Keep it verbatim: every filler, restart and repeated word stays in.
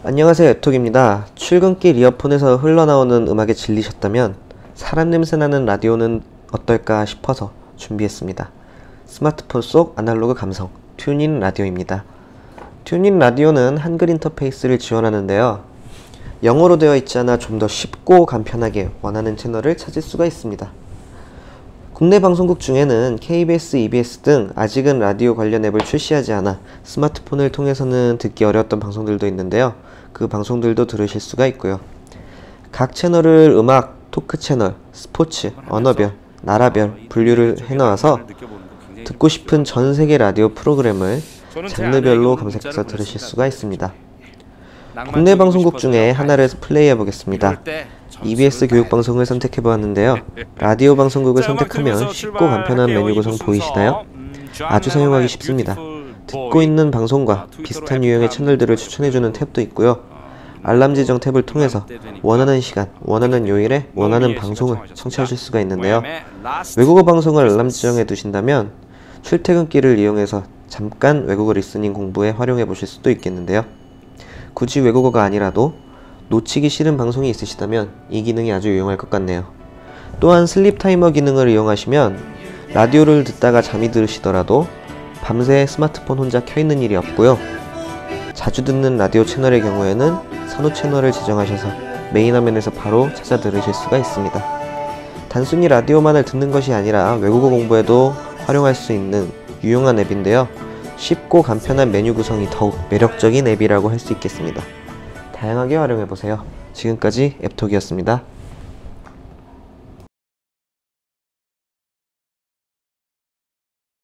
안녕하세요, 앱톡입니다. 출근길 이어폰에서 흘러나오는 음악에 질리셨다면 사람 냄새나는 라디오는 어떨까 싶어서 준비했습니다. 스마트폰 속 아날로그 감성, 튜닝 라디오입니다. 튜닝 라디오는 한글 인터페이스를 지원하는데요. 영어로 되어 있지 않아 좀 더 쉽고 간편하게 원하는 채널을 찾을 수가 있습니다. 국내 방송국 중에는 케이비에스, 이비에스 등 아직은 라디오 관련 앱을 출시하지 않아 스마트폰을 통해서는 듣기 어려웠던 방송들도 있는데요. 그 방송들도 들으실 수가 있고요. 각 채널을 음악, 토크 채널, 스포츠, 언어별, 나라별 분류를 해놓아서 듣고 싶은 전 세계 라디오 프로그램을 장르별로 검색해서 들으실 수가 있습니다. 국내 방송국 중에 하나를 플레이해 보겠습니다. 이비에스 교육방송을 선택해 보았는데요. 라디오 방송국을 선택하면 쉽고 간편한 메뉴 구성 보이시나요? 아주 사용하기 쉽습니다. 듣고 있는 방송과 비슷한 유형의 채널들을 추천해주는 탭도 있고요. 알람 지정 탭을 통해서 원하는 시간, 원하는 요일에 원하는 방송을 청취하실 수가 있는데요. 외국어 방송을 알람 지정해 두신다면 출퇴근길을 이용해서 잠깐 외국어 리스닝 공부에 활용해 보실 수도 있겠는데요. 굳이 외국어가 아니라도 놓치기 싫은 방송이 있으시다면 이 기능이 아주 유용할 것 같네요. 또한 슬립 타이머 기능을 이용하시면 라디오를 듣다가 잠이 들으시더라도 밤새 스마트폰 혼자 켜있는 일이 없고요. 자주 듣는 라디오 채널의 경우에는 선호 채널을 지정하셔서 메인 화면에서 바로 찾아 들으실 수가 있습니다. 단순히 라디오만을 듣는 것이 아니라 외국어 공부에도 활용할 수 있는 유용한 앱인데요. 쉽고 간편한 메뉴 구성이 더욱 매력적인 앱이라고 할 수 있겠습니다. 다양하게 활용해보세요. 지금까지 앱톡이었습니다.